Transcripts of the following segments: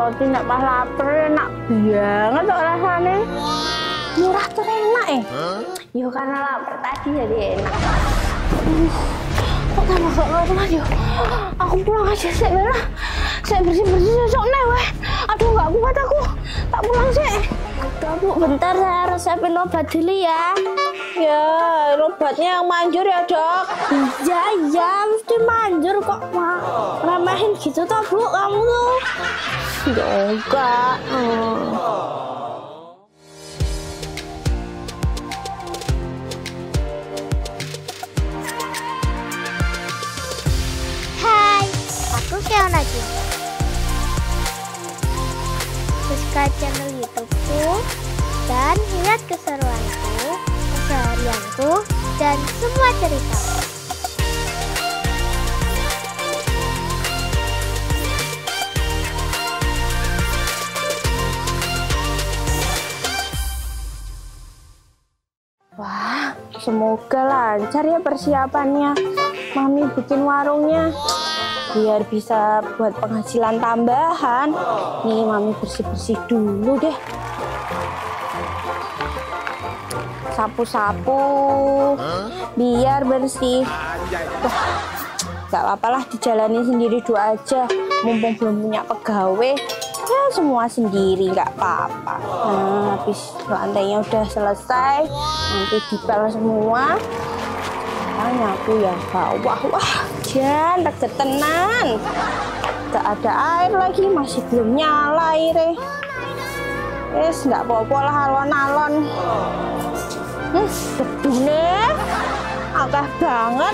roti nek pas lapar enak banget kok rasanya. Murah tuh enak Yo karena lapar tadi jadi enak. Kok tambah gak karuan yo. Aku pulang aja sih Bella. Saya bersih-bersih sesok nih weh. Aduh gak kuat aku. Tak pulang sih. Bu, bentar saya resepin obat dulu ya. Ya, obatnya yang manjur ya dok. Iya, mesti manjur kok. Remehin gitu toh bu, kamu tuh. Ya enggak. Hai, aku Fiona Jun. Subscribe channel YouTubeku dan lihat keseruanku, keseharianku, dan semua ceritaku. Wah, semoga lancar ya persiapannya. Mami bikin warungnya biar bisa buat penghasilan tambahan. Nih Mami bersih-bersih dulu deh. Sapu-sapu biar bersih. Gak apa-apa lah, dijalani sendiri dulu aja. Mumpung belum punya pegawai, ya semua sendiri gak apa-apa. Nah, habis lantainya udah selesai, nanti dipel semua. Sekarang nyapu ya bawah. Wah, jan tegetenan. Gak ada air lagi, masih belum nyala airnya. Gak apa-apa lah alon-alon. Debu nih, agak banget.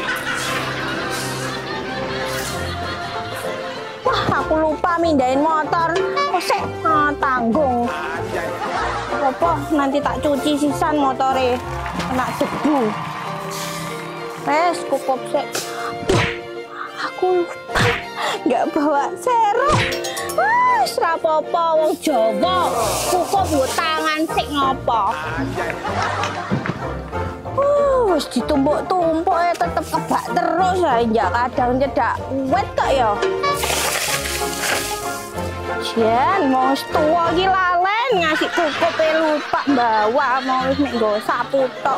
Wah, aku lupa mindahin motor. Kosek, tanggung. Apa nanti tak cuci sisan motornya, kena debu. Cukup sih. Aku lupa nggak bawa serep. Wah, serapopo wong Jawa. Cukup buat tangan sik ngopo. Wis ditumpuk-tumpuk ya tetep kebak terus ya kadang cedak wet kok ya. Jan mau tua iki lalen ngasih cukup lupa bawa mau wis nek nggo sapu tok.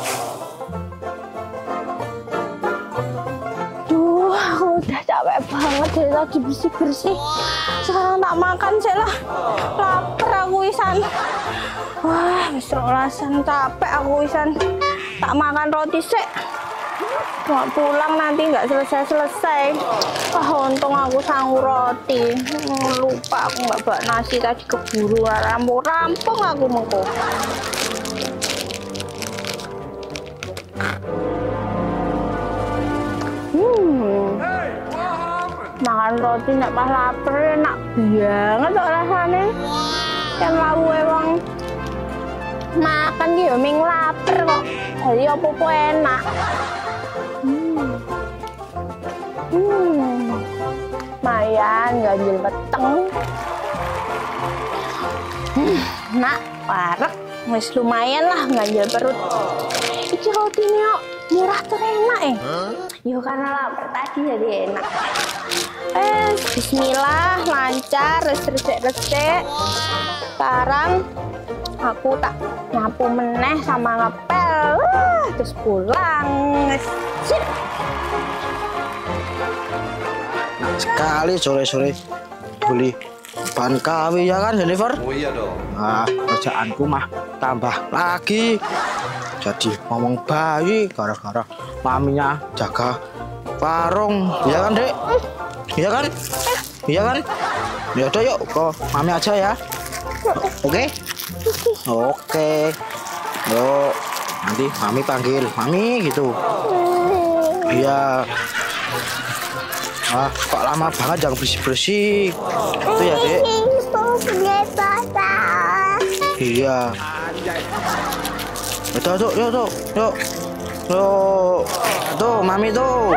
Duh, aku udah capek banget dari tadi bersih-bersih. Sekarang tak makan sih lah. Lapar aku wisan. Wah, wis rolasan capek aku wisan. Tak makan roti sih. Mau pulang nanti nggak selesai-selesai. Wah, untung aku sanggup roti. Lupa aku nggak bawa nasi tadi, keburu rampung aku mengko. Makan roti nek pas lapar enak banget kok rasanya. Kan lawu wong makan ki yo ming lapar kok. Jadi apa-apa enak. Mayan ganjil peteng. Nak, parek. Wis lumayan lah ganjil perut. Iki rotinya murah tuh enak Yo karena lapar tadi jadi enak. Bismillah, lancar, resik-resik. Sekarang aku tak nyapu meneh sama ngepel. Terus pulang. Sip. Sekali sore-sore beli bahan KW ya kan Jennifer? Oh iya dong. Nah, kerjaanku mah tambah lagi. Jadi ngomong bayi gara-gara maminya jaga warung. Iya kan Dek? Iya kan? Iya kan? Ya udah yuk ke mami aja ya. Oke? Oke. Yuk. Nanti mami panggil mami gitu. Iya. Ah, kok lama banget jangan bersih-bersih. Itu ya, Dek. Iya. Tuh, yuk. Tuh, mami tuh.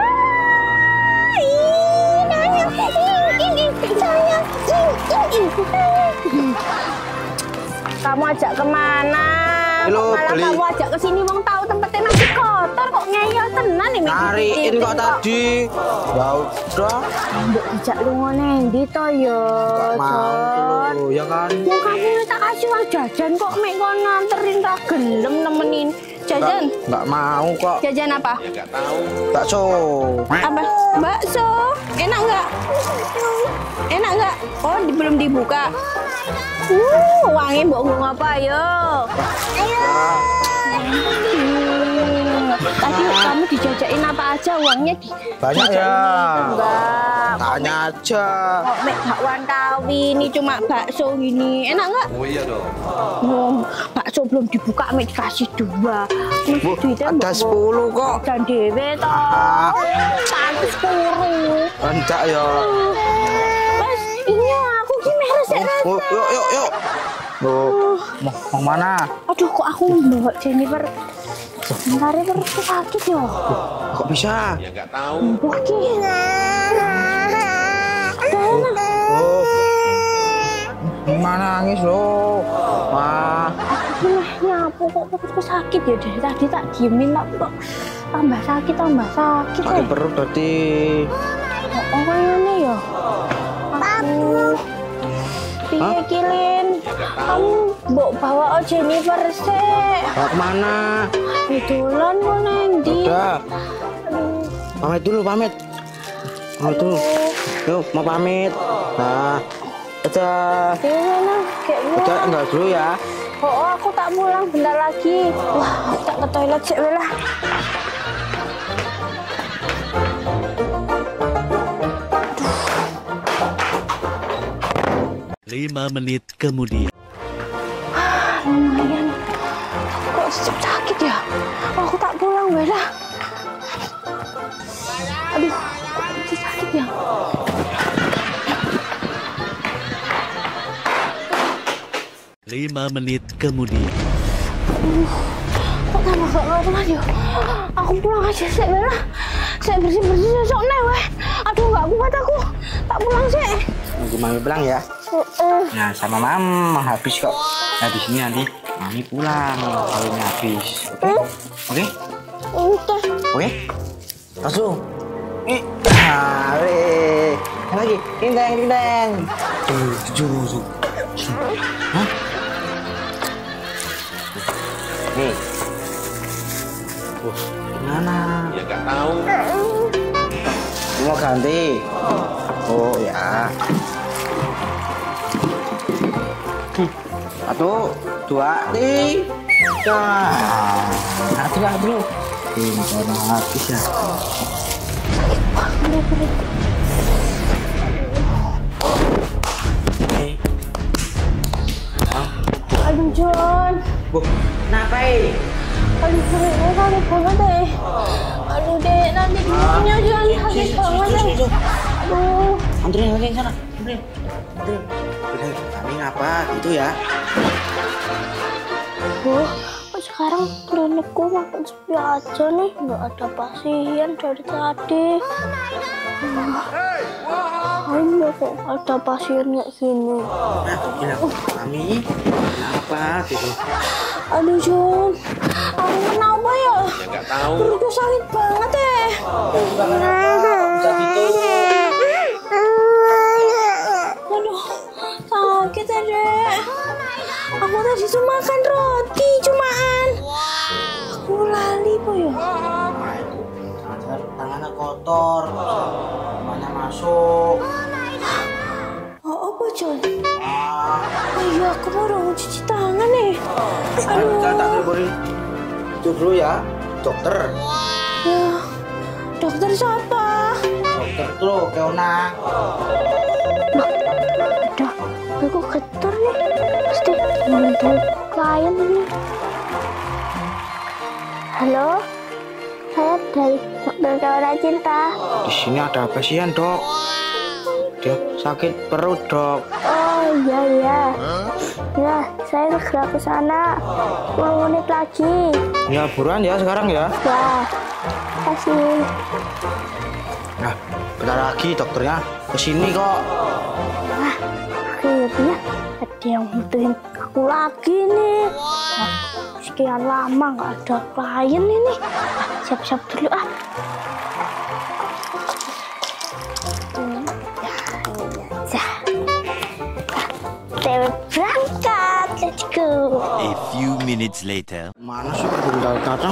Kamu ajak kemana? Halo, Kok malah beli. kamu ajak ke sini, wong tahu tempatnya masih kotor kok ngeyel tenan nih Nyariin kok tadi. Ya udah. Mbok dijak lunga nendi to ya? Gak mau lu, ya kan? Wong kamu tak kasih uang jajan kok mek kon nganterin ra gelem nemenin. Jajan? Nggak mau kok. Jajan apa? Bakso. Apa? Bakso. Enak nggak? Enak nggak? Oh, belum dibuka. Uangnya mbok ngomong apa yo? Tadi kamu dijajain apa aja uangnya Banyak ya. Enggak. Tanya aja. Kok mek bakwan kawi ini cuma bakso gini. Enak nggak? Oh iya dong. Bakso belum dibuka mek dikasih 2. Bu, ada 10 kok. Dan dewe toh. Pantes 10. Enggak ya. Mas, iya aku ki meres Oh, yuk. Mau mana? Aduh, kok aku bawa Jennifer. Sebentar perut sakit ya. Kok bisa? Ya nggak tahu. Mbok ki. Oh. Mana nangis lo? Wah. Aku mah nyapu kok perutku sakit ya dari tadi tak diemin kok tambah sakit. Sakit perut berarti. Oh, kayaknya ya. Aku. Piye Kilin? Kamu mbok bawa Jennifer sih. Mau kemana? Dolan kok nendi? Udah. Pamit dulu. Yuk, mau pamit. Nah, udah. Gimana? Kayaknya. Udah, enggak dulu ya. Oh, aku tak pulang bentar lagi. Wah, aku tak ke toilet sih lah. 5 menit kemudian. Lumayan. Kok sakit ya? Oh, aku tak pulang lah. Aduh, kok masih sakit ya? Lima menit kemudian. Kok tambah gak karuan ya? Aku pulang aja sih lah. Saya bersih-bersih sesok nih weh. Aduh, gak kuat aku. Tak pulang sih. Nunggu mami pulang ya. Nah, sama mama habis kok. Nah, di sini nanti mami pulang kalau ini habis. Oke? Oke? Langsung. Nah, weh. Yang lagi. Ding-deng. Tuh. Hah? Nih. Gimana? Ya nggak tahu. Mau ganti? Oh ya. 1, 2, 3. Aduh. Ini habis ya. Aduh, John. Bu, kenapa ini? Aduh, perutnya sakit banget deh. Aduh, Dek, nanti giginya John sakit banget deh. Aduh. Anterin lagi sana. Anterin. Udah, kami ngapa gitu ya? Kok sekarang klinikku makin sepi aja nih. Nggak ada pasien dari tadi. Ayo kok ada pasien kayak gini. Nah, bilang, kami apa gitu? Aduh, John. Aku kenapa ya? Ya nggak tahu. Perutku sakit banget deh. Bisa gitu. Aduh, sakit ya, Dek. Aku tadi tuh makan roti cumaan. Aku lali po ya. Tangannya kotor, semuanya masuk. Oh, apa, John? Oh iya, aku baru cuci tangan nih. Aduh. Saya tak boleh. Itu dulu ya, dokter. Ya, dokter siapa? Dokter tuh, Keona. Aduh, aku getar nih. Pasti nonton klien ini. Halo, saya dari dokter Keona Cinta. Di sini ada pasien, Dok. Dia sakit perut, Dok. Oh iya. Ya, saya segera ke sana. 10 menit lagi. Ya, buruan ya sekarang ya. Ya, kasih. Nah, bentar lagi dokternya kesini kok. Akhirnya ada yang butuhin aku lagi nih. Nah, sekian lama nggak ada klien ini. Siap-siap dulu ah. Kita berangkat, let's go. A few minutes later. Mana sih Pak Dokter datang?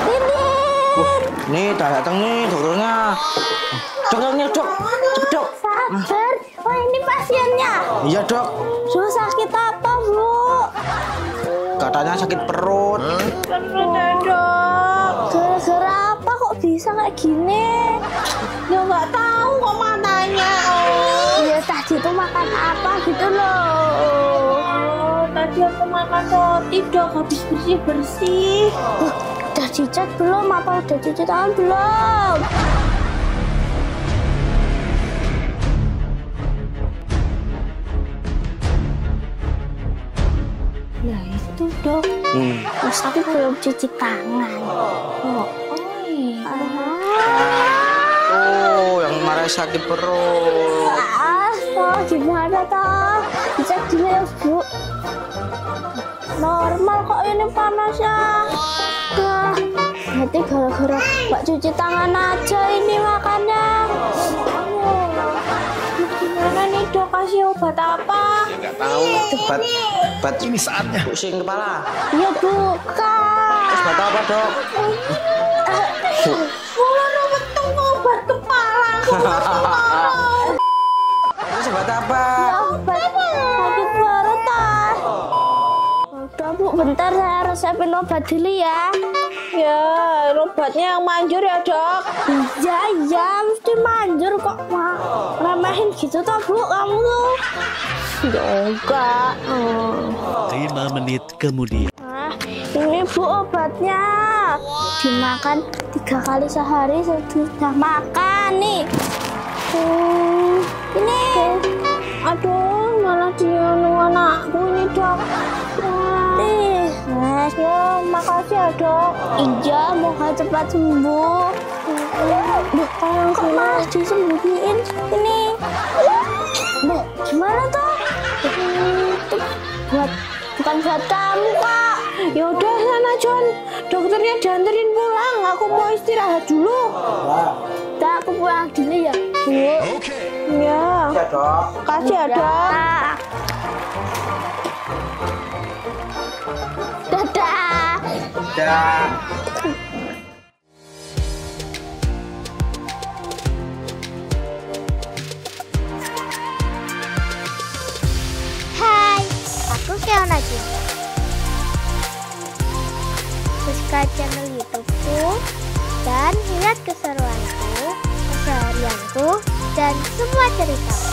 Nih, datang nih dokternya. Dokternya, Dok. Cepet, Dok. Sabar. Oh, ini pasiennya. Iya, Dok. Sudah sakit apa, Bu? Katanya sakit perut. Dok. Gara-gara apa kok bisa kayak gini? Ya nggak tahu kok matanya. Ya tadi tuh makan apa gitu loh. Tadi aku makan roti, Dok, habis bersih-bersih. Udah dicek belum? Apa udah cuci tangan belum? Nah itu, Dok. Tapi belum cuci tangan. Oh iya. Tuh, yang marah sakit perut. Oh, gimana toh? Dicek dulu ya, Bu. Normal kok ini panasnya. Dah, berarti gara-gara Mbak cuci tangan aja ini makannya. Gimana nih, Dok? Kasih obat apa? Nggak tahu. Obat ini saatnya. Pusing kepala. Ya bukan. Obat apa, Dok? Mulai betul obat kepala. Terus obat apa? Obat sakit perut ah. Udah Bu, bentar saya resepin obat dulu ya. Ya, obatnya yang manjur ya, Dok. Iya, mesti manjur kok. Remehin gitu toh, Bu, kamu tuh. Ya enggak. 5 menit kemudian. Nah, ini Bu obatnya. Dimakan 3 kali sehari sudah makan nih. Ini. Aduh, malah dia anakku ini, Dok. Nih, ya, makasih ya, Dok. Iya, moga cepat sembuh. Duh, kok malah disembuhin ini? Duh, gimana toh? Itu bukan buat kamu, Kak. Ya udah sana, John. Dokternya dianterin pulang. Aku mau istirahat dulu. Udah, aku pulang dulu ya, Bu. Oke. Ya. Ya, Dok. Kasih ya, Dok. Dadah. Dah. Hai, aku Fiona Cinta. Subscribe channel YouTubeku dan lihat keseruanku, keseharianku, dan semua ceritaku.